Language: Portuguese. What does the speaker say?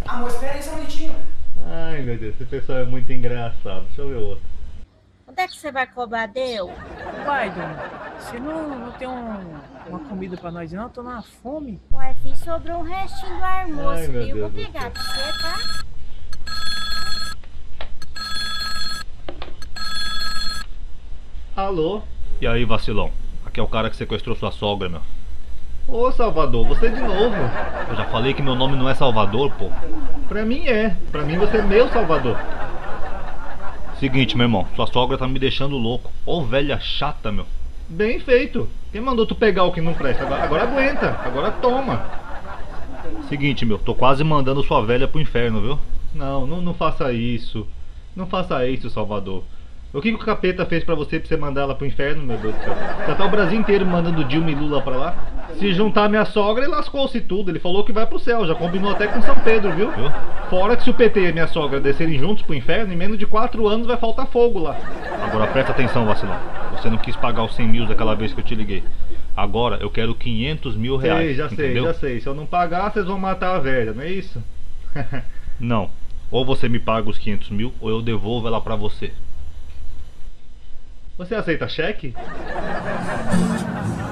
Amor, espera aí só um minutinho. Ai, meu Deus, esse pessoal é muito engraçado. Deixa eu ver outro. Onde é que você vai cobrar, deu? Uai, dona, você não tem uma comida pra nós não? Eu tô na fome. Ué, filho, sobrou um restinho do Ai, almoço, meu viu? Vou Deus do pegar céu. pra você, tá? Alô? E aí, vacilão? Aqui é o cara que sequestrou sua sogra, meu. Ô, Salvador, você de novo. Eu já falei que meu nome não é Salvador, pô. Pra mim é. Pra mim você é meu Salvador. Seguinte, meu irmão, sua sogra tá me deixando louco. Ô, velha chata, meu. Bem feito. Quem mandou tu pegar o que não presta? Agora aguenta. Agora toma. Seguinte, meu, tô quase mandando sua velha pro inferno, viu? Não faça isso. Não faça isso, Salvador. O que o capeta fez pra você mandar ela pro inferno, meu Deus do céu? Já tá o Brasil inteiro mandando Dilma e Lula pra lá. Se juntar a minha sogra, ele lascou-se tudo. Ele falou que vai pro céu, já combinou até com São Pedro, viu? Fora que se o PT e a minha sogra descerem juntos pro inferno, em menos de 4 anos vai faltar fogo lá. Agora presta atenção, vacilão. Você não quis pagar os 100 mil daquela vez que eu te liguei. Agora eu quero 500 mil reais. Sei, entendeu? já sei. Se eu não pagar, vocês vão matar a velha, não é isso? Não. Ou você me paga os 500 mil, ou eu devolvo ela pra você. Você aceita cheque?